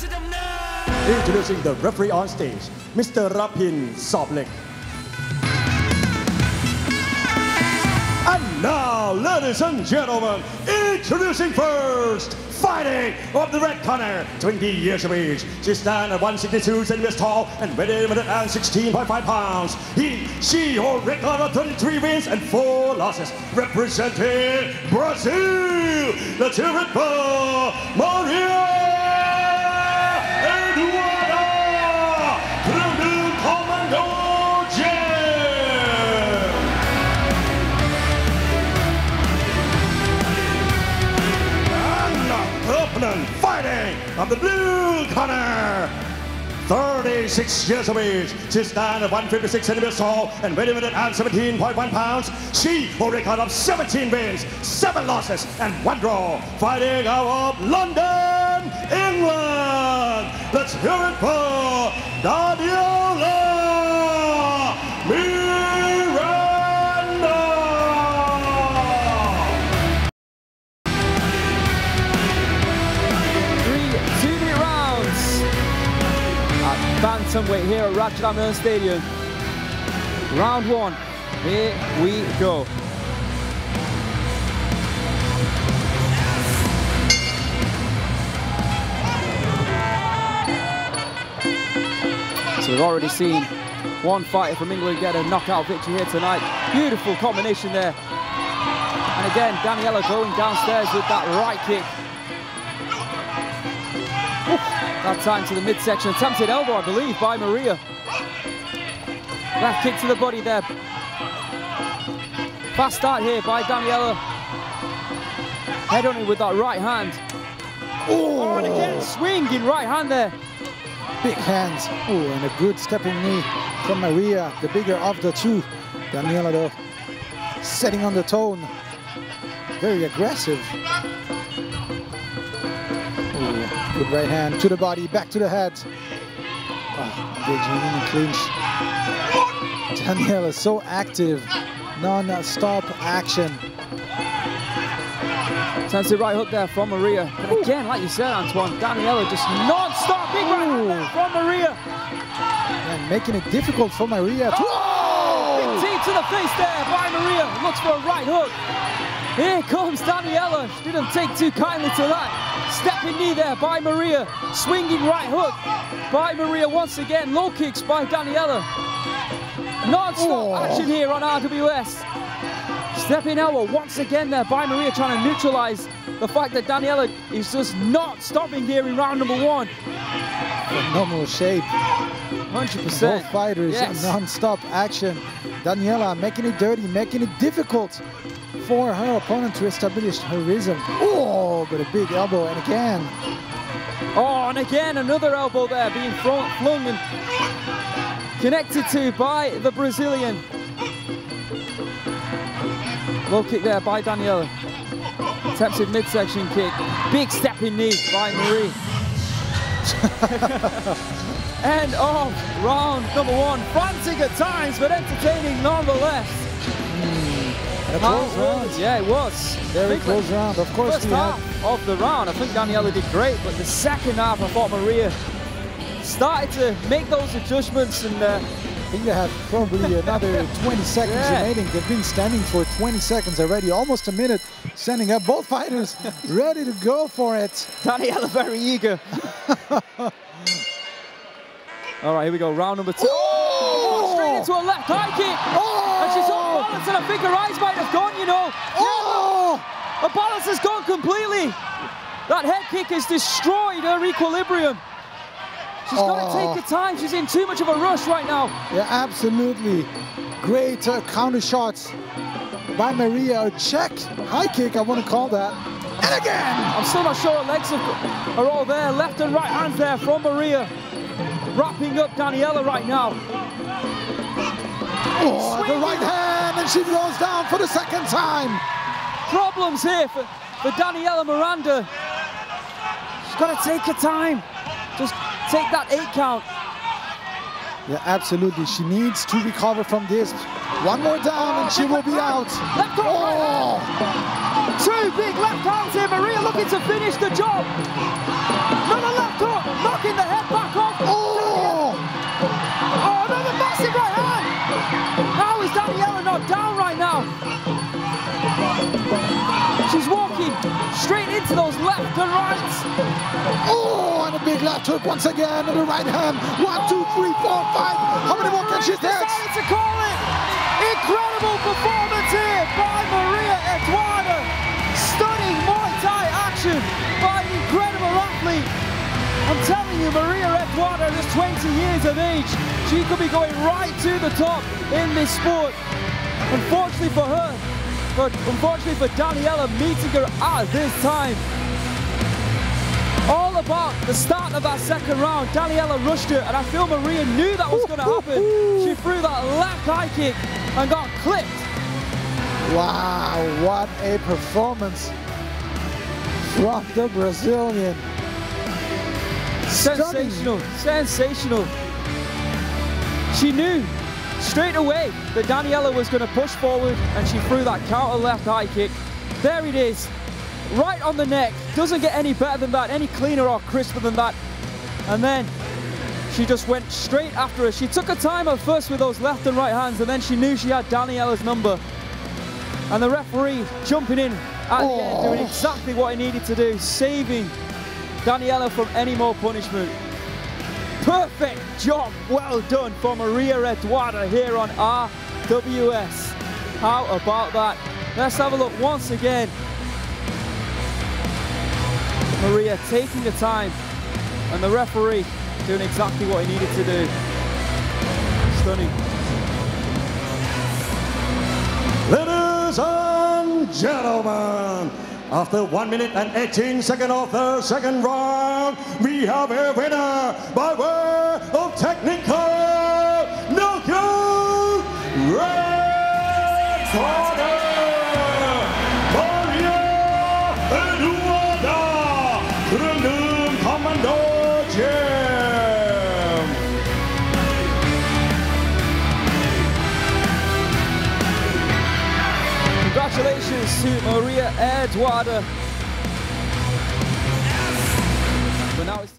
Introducing the referee on stage, Mr. Rapin Soblek. And now, ladies and gentlemen, introducing first, fighting of the red corner, 20 years of age. She stands at 162 centimeters tall and weighing 16.5 pounds. She holds record of 33 wins and 4 losses. Representing Brazil, the terrible Maria Eduarda Bruno Commando Jim. Opponent fighting of the blue corner, 36 years of age. She stands at 156 centimeters tall and weighing 17.1 pounds. She holds a record of 17 wins, 7 losses, and 1 draw. Fighting out of London, England. Let's hear it for Daniela Miranda. 2-minute rounds at bantamweight here at Ratchet Amherst Stadium. Round 1, here we go. So we've already seen one fighter from England get a knockout victory here tonight. Beautiful combination there. And again, Daniela going downstairs with that right kick. That time to the midsection. Attempted elbow, I believe, by Maria. Left kick to the body there. Fast start here by Daniela. Head on it with that right hand. Oh, and again, swinging right hand there. Big hands. Oh, and a good stepping knee from Maria, the bigger of the two. Daniela, though, setting on the tone. Very aggressive. Oh, good right hand to the body, back to the head. Oh, big knee and clinch. Daniela so active, non-stop action. Attempted right hook there from Maria. But again, like you said, Antoine, Daniela just non-stop big right hook there from Maria. And making it difficult for Maria. Big T to the face there by Maria. Looks for a right hook. Here comes Daniela. She didn't take too kindly to that. Stepping knee there by Maria. Swinging right hook by Maria once again. Low kicks by Daniela. Non-stop action here on RWS. Stepping elbow once again there by Maria, trying to neutralize the fact that Daniela is just not stopping here in round number 1. Phenomenal shape. 100%. Both fighters, non-stop action. Daniela making it dirty, making it difficult for her opponent to establish her rhythm. Oh, but a big elbow, and again. Oh, and again another elbow there being flung and connected to by the Brazilian. Low kick there by Daniela. Attempted midsection kick. Big stepping knee by Marie. End of round number 1. Frantic at times, but entertaining nonetheless. A close round. Yeah, it was. Very close round. Of course, first half of the round, I think Daniela did great, but the second half, I thought Maria started to make those adjustments, and I think they have probably another 20 seconds remaining. They've been standing for 20 seconds already, almost a minute, standing up. Both fighters ready to go for it. Daniela very eager. All right, here we go, round number 2. Oh! Straight into a left high kick. Oh! And she's off balance, and I think her eyes might have gone, you know. Oh! Her balance has gone completely. That head kick has destroyed her equilibrium. She's got to take her time. She's in too much of a rush right now. Yeah, absolutely. Great counter shots by Maria. A check high kick, I want to call that. And again! I'm still not sure her legs are all there. Left and right hands there from Maria. Wrapping up Daniela right now. Oh, the right hand, and she goes down for the second time. Problems here for Daniela Miranda. She's got to take her time. Just take that 8 count. Yeah, absolutely. She needs to recover from this. One more down and she will be out. Left hook. Oh. 2 big left hands here. Maria looking to finish the job. Another left hook. Knock into those left and rights. Oh, and a big left hook once again in the right hand. 1, 2, 3, 4, 5. How many more can she take? Decided to call it. Incredible performance here by Maria Eduarda. Stunning Muay Thai action by an incredible athlete. I'm telling you, Maria Eduarda is 20 years of age. She could be going right to the top in this sport. Unfortunately for her, but unfortunately for Daniela, meeting her at this time. All about the start of that second round. Daniela rushed her, and I feel Maria knew that was going to happen. She threw that left high kick and got clipped. Wow, what a performance from the Brazilian. Sensational, sensational. She knew straight away that Daniela was going to push forward, and she threw that counter left high kick. There it is, right on the neck. Doesn't get any better than that, any cleaner or crisper than that. And then she just went straight after her. She took her time at first with those left and right hands, and then she knew she had Daniela's number. And the referee jumping in at the end, doing exactly what he needed to do, saving Daniela from any more punishment. Perfect job, well done for Maria Eduarda here on RWS. How about that? Let's have a look once again. Maria taking the time, and the referee doing exactly what he needed to do. Stunning. Ladies and gentlemen, after 1 minute and 18 seconds of the second round, we have a winner by way of technical knockout. Red corner, Maria Eduarda, Rundum Commando Gym. Congratulations to Maria Eduarda. But now it's